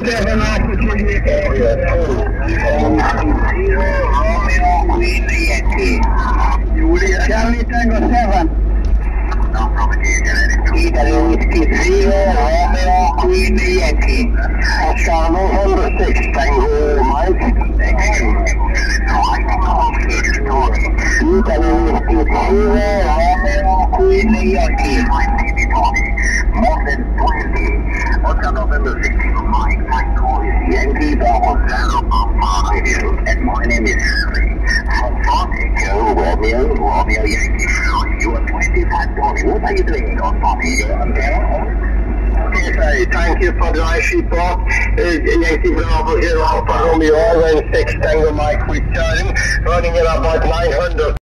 7 after 28 area 0 Romeo Queen Yankee. Charlie Tango 7. No propagation. Whiskey 0 Romeo Queen Yankee. Oscar November 6 Tango Mike. Whiskey 0 Romeo Queen Yankee. More than 20. Oscar November 6 Mike. Yankee Bravo Zero Alpha, and my name is Harry. From Echo Romeo Yankee. You are 2540. What are you doing on Echo? Okay, sorry. Thank you for the live report. Yankee Bravo Zero Alpha Romeo 6 Tango Mike with charging, running at about 900.